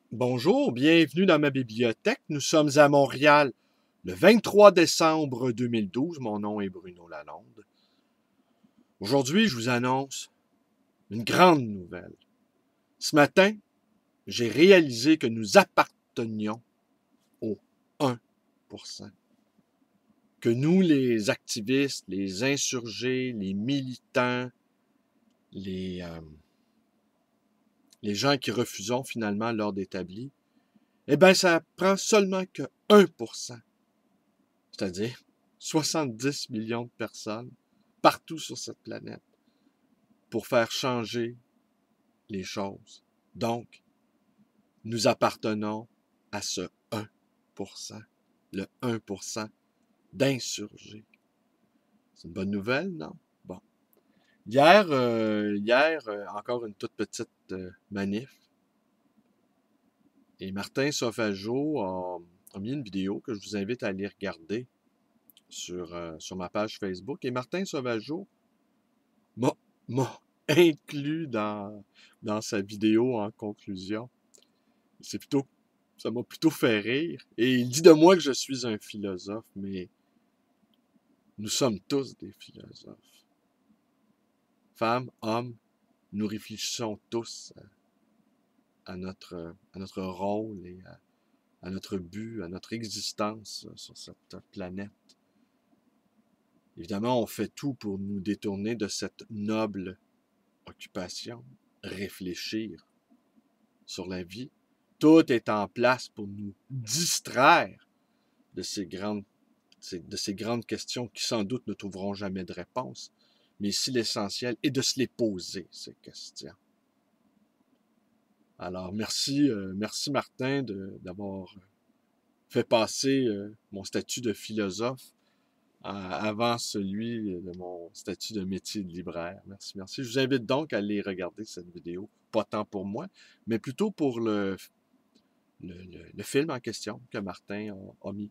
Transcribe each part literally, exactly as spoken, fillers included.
Bonjour, bienvenue dans ma bibliothèque. Nous sommes à Montréal le vingt-trois décembre deux mille douze. Mon nom est Bruno Lalonde. Aujourd'hui, je vous annonce une grande nouvelle. Ce matin, j'ai réalisé que nous appartenions au un pour cent. Que nous, les activistes, les insurgés, les militants, les, euh, les gens qui refusons finalement l'ordre établi, eh bien, ça prend seulement que un pour cent. C'est-à-dire soixante-dix millions de personnes partout sur cette planète pour faire changer les choses. Donc, nous appartenons à ce un pour cent, le un pour cent d'insurgés. C'est une bonne nouvelle, non? Bon. Hier, euh, hier euh, encore une toute petite euh, manif. Et Martin Sauvageau a, a mis une vidéo que je vous invite à aller regarder sur, euh, sur ma page Facebook. Et Martin Sauvageau m'a, m'a inclus dans, dans sa vidéo en conclusion. C'est plutôt, ça m'a plutôt fait rire. Et il dit de moi que je suis un philosophe, mais nous sommes tous des philosophes. Femmes, hommes, nous réfléchissons tous à, à notre, à notre rôle et à, à notre but, à notre existence sur cette planète. Évidemment, on fait tout pour nous détourner de cette noble occupation, réfléchir sur la vie. Tout est en place pour nous distraire de ces grandes, de ces grandes questions qui sans doute ne trouveront jamais de réponse. Mais ici, l'essentiel est de se les poser, ces questions. Alors, merci, euh, merci Martin d'avoir fait passer euh, mon statut de philosophe euh, avant celui de mon statut de métier de libraire. Merci, merci. Je vous invite donc à aller regarder cette vidéo. Pas tant pour moi, mais plutôt pour le, le, le, le film en question que Martin a, a mis.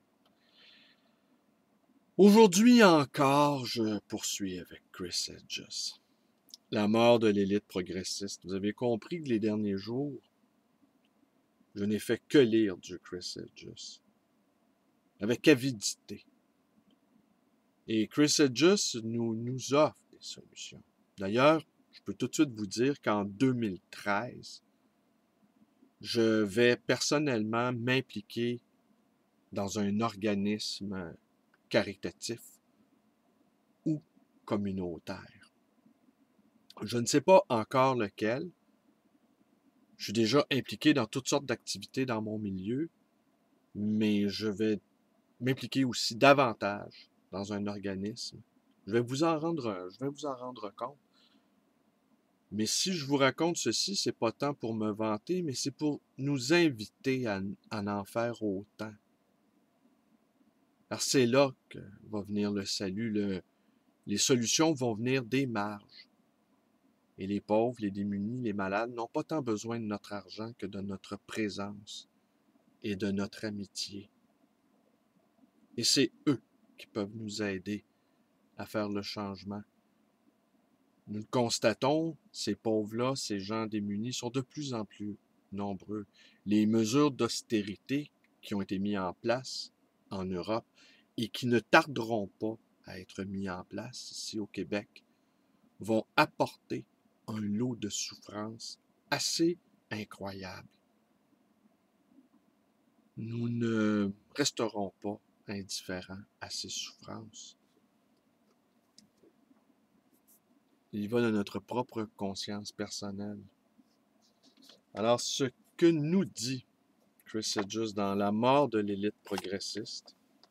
Aujourd'hui encore, je poursuis avec Chris Hedges. La mort de l'élite progressiste. Vous avez compris que les derniers jours, je n'ai fait que lire du Chris Hedges. Avec avidité. Et Chris Hedges nous, nous offre des solutions. D'ailleurs, je peux tout de suite vous dire qu'en deux mille treize, je vais personnellement m'impliquer dans un organisme caritatif ou communautaire. Je ne sais pas encore lequel. Je suis déjà impliqué dans toutes sortes d'activités dans mon milieu, mais je vais m'impliquer aussi davantage dans un organisme. Je vais vous en rendre, je vais vous en rendre compte. Mais si je vous raconte ceci, c'est pas tant pour me vanter, mais c'est pour nous inviter à, à en faire autant. Alors c'est là que va venir le salut. Le, les solutions vont venir des marges. Et les pauvres, les démunis, les malades n'ont pas tant besoin de notre argent que de notre présence et de notre amitié. Et c'est eux qui peuvent nous aider à faire le changement. Nous le constatons, ces pauvres-là, ces gens démunis sont de plus en plus nombreux. Les mesures d'austérité qui ont été mises en place en Europe et qui ne tarderont pas à être mises en place ici au Québec vont apporter un lot de souffrance assez incroyable. Nous ne resterons pas indifférents à ces souffrances. Il y va de notre propre conscience personnelle. Alors, ce que nous dit Chris Hedges dans La mort de l'élite progressiste,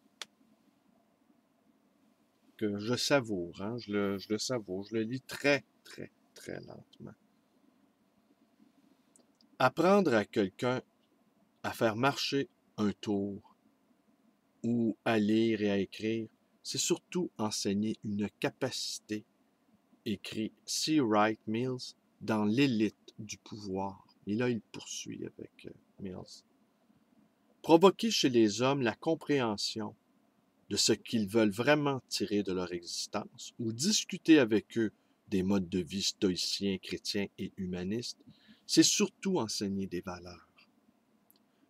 que je savoure, hein, je, le, je le savoure, je le lis très, très, très lentement. Apprendre à quelqu'un à faire marcher un tour ou à lire et à écrire, c'est surtout enseigner une capacité, écrit C. Wright Mills dans L'élite du pouvoir. Et là, il poursuit avec Mills. Provoquer chez les hommes la compréhension de ce qu'ils veulent vraiment tirer de leur existence ou discuter avec eux des modes de vie stoïciens, chrétiens et humanistes, c'est surtout enseigner des valeurs.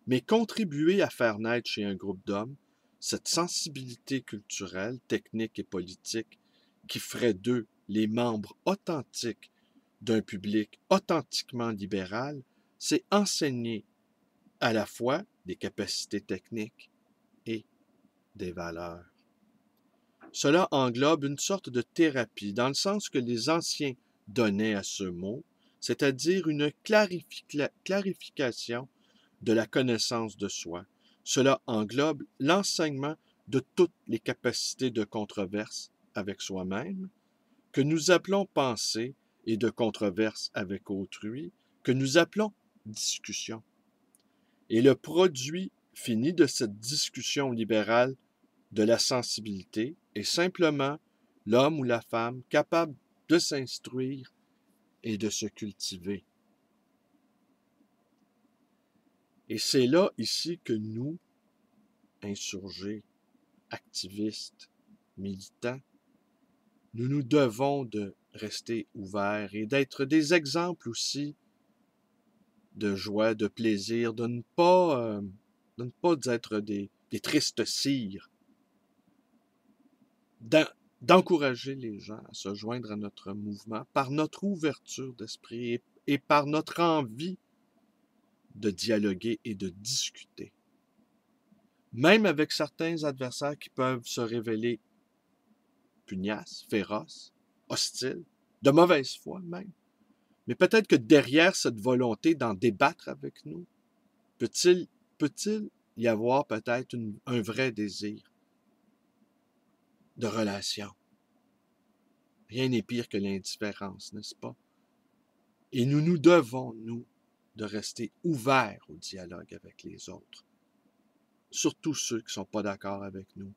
mais contribuer à faire naître chez un groupe d'hommes cette sensibilité culturelle, technique et politique qui ferait d'eux les membres authentiques d'un public authentiquement libéral, c'est enseigner à la fois des capacités techniques et des valeurs. Cela englobe une sorte de thérapie, dans le sens que les anciens donnaient à ce mot, c'est-à-dire une clarific- clarification de la connaissance de soi. Cela englobe l'enseignement de toutes les capacités de controverse avec soi-même, que nous appelons pensée, et de controverse avec autrui, que nous appelons discussion. Et le produit fini de cette discussion libérale de la sensibilité est simplement l'homme ou la femme capable de s'instruire et de se cultiver. Et c'est là, ici, que nous, insurgés, activistes, militants, nous nous devons de rester ouverts et d'être des exemples aussi de joie, de plaisir, de ne pas, euh, de ne pas être des, des tristes cires, d'encourager les gens à se joindre à notre mouvement par notre ouverture d'esprit et, et par notre envie de dialoguer et de discuter. Même avec certains adversaires qui peuvent se révéler pugnaces, féroces, hostiles, de mauvaise foi même. Mais peut-être que derrière cette volonté d'en débattre avec nous, peut-il peut-il y avoir peut-être une, un vrai désir de relation. Rien n'est pire que l'indifférence, n'est-ce pas? Et nous nous devons, nous, de rester ouverts au dialogue avec les autres, surtout ceux qui ne sont pas d'accord avec nous.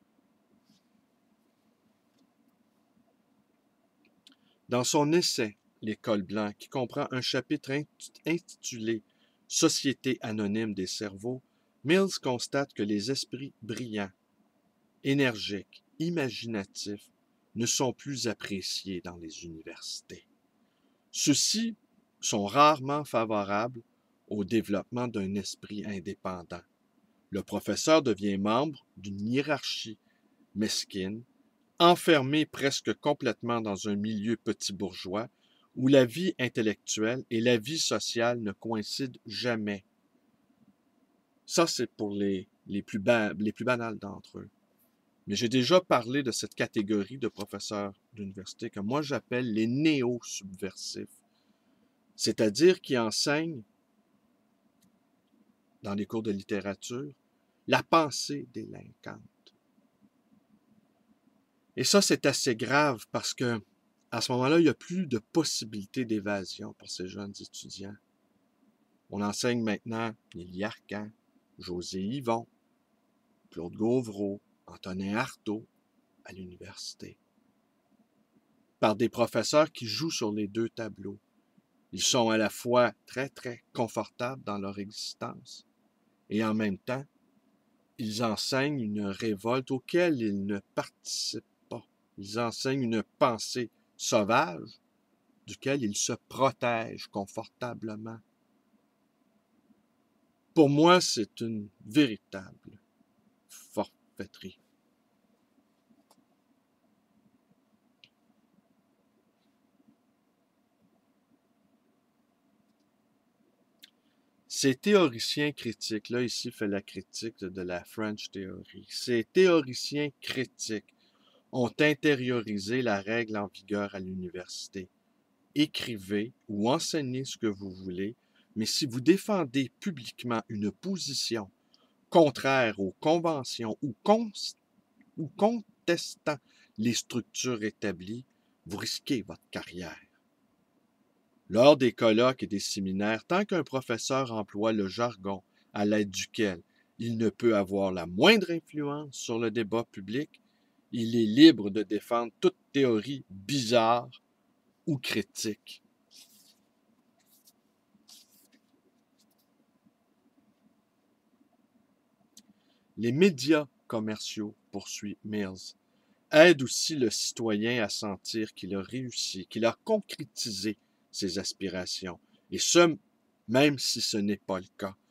Dans son essai « L'école blanche », qui comprend un chapitre intitulé « Société anonyme des cerveaux », Mills constate que les esprits brillants, énergiques, imaginatifs ne sont plus appréciés dans les universités. Ceux-ci sont rarement favorables au développement d'un esprit indépendant. Le professeur devient membre d'une hiérarchie mesquine, enfermé presque complètement dans un milieu petit bourgeois où la vie intellectuelle et la vie sociale ne coïncident jamais. Ça, c'est pour les, les, plus, ba les plus banals d'entre eux. Mais j'ai déjà parlé de cette catégorie de professeurs d'université que moi j'appelle les néo-subversifs, c'est-à-dire qui enseignent dans les cours de littérature la pensée délinquante. Et ça, c'est assez grave parce que à ce moment-là, il n'y a plus de possibilité d'évasion pour ces jeunes étudiants. On enseigne maintenant Élie Arcan, José Yvon, Claude Gauvreau, Antonin Artaud à l'université, par des professeurs qui jouent sur les deux tableaux. Ils sont à la fois très, très confortables dans leur existence et en même temps, ils enseignent une révolte auquel ils ne participent pas. Ils enseignent une pensée sauvage duquel ils se protègent confortablement. Pour moi, c'est une véritable forfaiterie. Ces théoriciens critiques, là ici fait la critique de la French Theory, ces théoriciens critiques ont intériorisé la règle en vigueur à l'université. Écrivez ou enseignez ce que vous voulez, mais si vous défendez publiquement une position contraire aux conventions ou, ou contestant les structures établies, vous risquez votre carrière. Lors des colloques et des séminaires, tant qu'un professeur emploie le jargon à l'aide duquel il ne peut avoir la moindre influence sur le débat public, il est libre de défendre toute théorie bizarre ou critique. Les médias commerciaux, poursuit Mills, aident aussi le citoyen à sentir qu'il a réussi, qu'il a concrétisé ses aspirations, et ce, même si ce n'est pas le cas.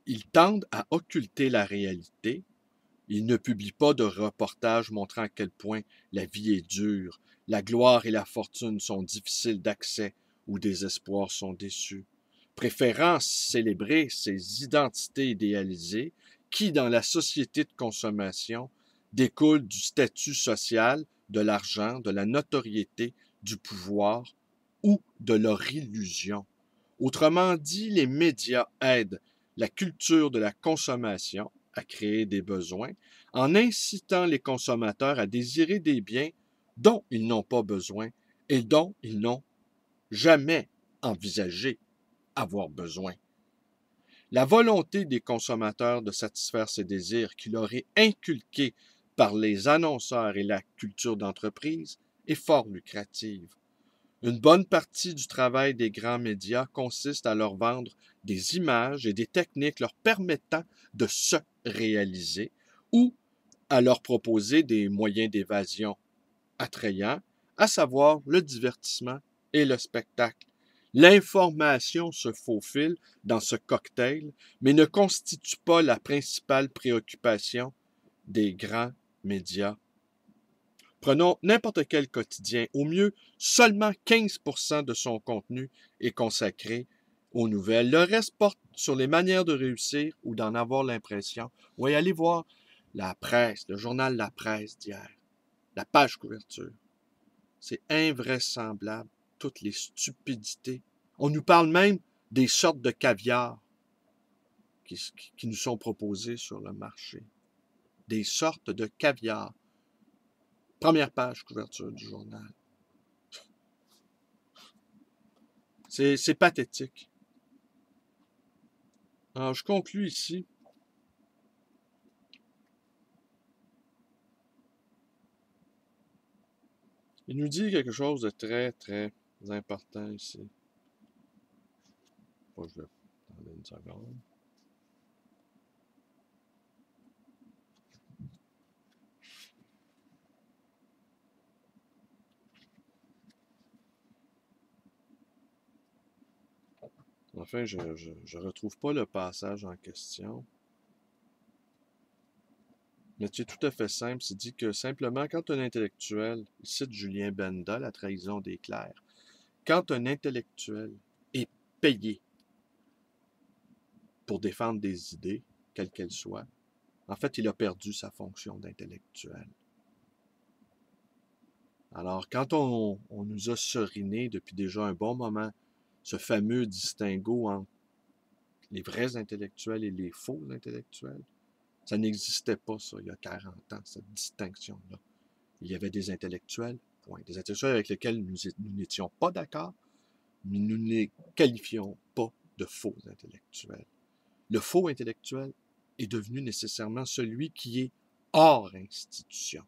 Ils tendent à occulter la réalité. Ils ne publient pas de reportages montrant à quel point la vie est dure, la gloire et la fortune sont difficiles d'accès ou des espoirs sont déçus, préférant célébrer ces identités idéalisées qui, dans la société de consommation, découlent du statut social, de l'argent, de la notoriété, du pouvoir ou de leur illusion. Autrement dit, les médias aident la culture de la consommation à créer des besoins en incitant les consommateurs à désirer des biens dont ils n'ont pas besoin et dont ils n'ont jamais envisagé avoir besoin. La volonté des consommateurs de satisfaire ces désirs qui leur est inculquée par les annonceurs et la culture d'entreprise est fort lucrative. Une bonne partie du travail des grands médias consiste à leur vendre des images et des techniques leur permettant de se réaliser ou à leur proposer des moyens d'évasion attrayants, à savoir le divertissement et le spectacle. L'information se faufile dans ce cocktail, mais ne constitue pas la principale préoccupation des grands médias. Prenons n'importe quel quotidien. Au mieux, seulement quinze pour cent de son contenu est consacré aux nouvelles. Le reste porte sur les manières de réussir ou d'en avoir l'impression. Oui, allez voir la presse, le journal La Presse d'hier, la page couverture. C'est invraisemblable, toutes les stupidités. On nous parle même des sortes de caviar qui, qui nous sont proposées sur le marché. Des sortes de caviar. Première page couverture du journal. C'est, c'est pathétique. Alors, je conclus ici. Il nous dit quelque chose de très, très important ici. Bon, je vais attendre une seconde. Enfin, je ne retrouve pas le passage en question. Mais c'est tout à fait simple. C'est dit que simplement, quand un intellectuel, il cite Julien Benda, La trahison des clercs, quand un intellectuel est payé pour défendre des idées, quelles qu'elles soient, en fait, il a perdu sa fonction d'intellectuel. Alors, quand on, on nous a seriné depuis déjà un bon moment ce fameux distinguo entre les vrais intellectuels et les faux intellectuels, ça n'existait pas, ça, il y a quarante ans, cette distinction-là. Il y avait des intellectuels, point. Des intellectuels avec lesquels nous n'étions pas d'accord, mais nous ne les qualifions pas de faux intellectuels. Le faux intellectuel est devenu nécessairement celui qui est hors institution.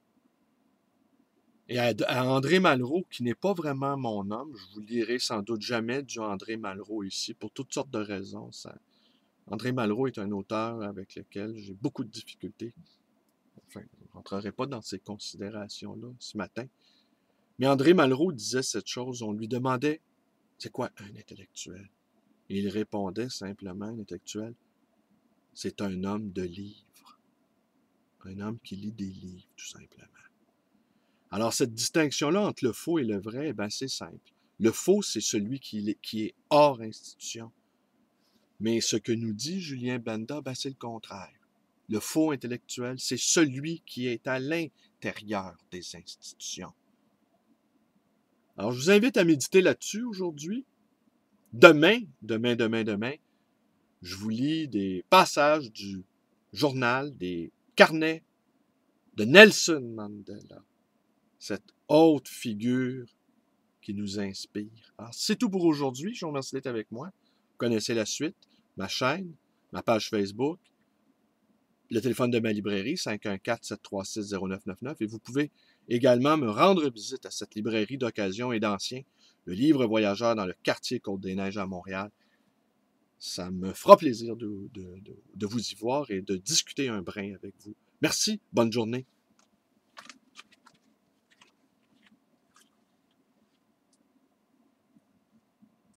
Et à, à André Malraux, qui n'est pas vraiment mon homme, je vous lirai sans doute jamais du André Malraux ici, pour toutes sortes de raisons. Ça, André Malraux est un auteur avec lequel j'ai beaucoup de difficultés. Enfin, je ne rentrerai pas dans ces considérations-là ce matin. Mais André Malraux disait cette chose, on lui demandait, c'est quoi un intellectuel? Et il répondait simplement, un intellectuel, c'est un homme de livres. Un homme qui lit des livres, tout simplement. Alors, cette distinction-là entre le faux et le vrai, ben, c'est simple. Le faux, c'est celui qui est, qui est hors institution. Mais ce que nous dit Julien Benda, ben, c'est le contraire. Le faux intellectuel, c'est celui qui est à l'intérieur des institutions. Alors, je vous invite à méditer là-dessus aujourd'hui. Demain, demain, demain, demain, je vous lis des passages du journal, des carnets de Nelson Mandela, cette haute figure qui nous inspire. Alors, c'est tout pour aujourd'hui. Je vous remercie d'être avec moi. Vous connaissez la suite, ma chaîne, ma page Facebook, le téléphone de ma librairie, cinq un quatre, sept trois six, zéro neuf neuf neuf. Et vous pouvez également me rendre visite à cette librairie d'occasion et d'anciens, le Livre Voyageur dans le quartier Côte-des-Neiges à Montréal. Ça me fera plaisir de, de, de, de vous y voir et de discuter un brin avec vous. Merci, bonne journée.